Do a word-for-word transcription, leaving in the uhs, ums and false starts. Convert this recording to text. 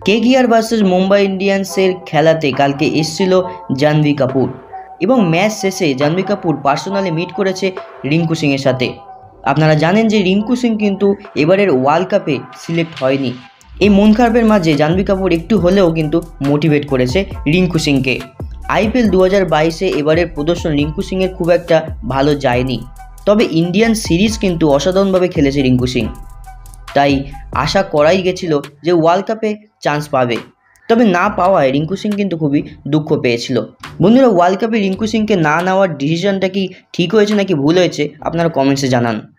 KKR versus Mumbai ইন্ডিয়ান্সের খেলাতে কালকে এসেছিল জাহ্নবী কাপুর এবং ম্যাচ শেষে জাহ্নবী কাপুর পার্সোনালি মিট করেছে রিঙ্কু সিংয়ের সাথে। আপনারা জানেন যে রিঙ্কু সিং কিন্তু এবারের ওয়ার্ল্ড কাপে সিলেক্ট হয়নি। এই মন খারাপের মাঝে জাহ্নবী কাপুর একটু হলেও কিন্তু মোটিভেট করেছে রিঙ্কু সিংকে। আইপিএল দু হাজার বাইশে এবারের প্রদর্শন রিঙ্কু সিংয়ের খুব একটা ভালো যায়নি, তবে ইন্ডিয়ান সিরিজ কিন্তু অসাধারণভাবে খেলেছে রিঙ্কু সিং। তাই আশা করাই গেছিল যে ওয়ার্ল্ড কাপে চান্স পাবে, তবে না পাওয়ায় রিঙ্কু সিং কিন্তু খুবই দুঃখ পেয়েছিল। বন্ধুরা, ওয়ার্ল্ড কাপে রিঙ্কু সিংকে না নেওয়ার ডিসিশনটা কি ঠিক হয়েছে নাকি ভুল হয়েছে আপনারা কমেন্টসে জানান।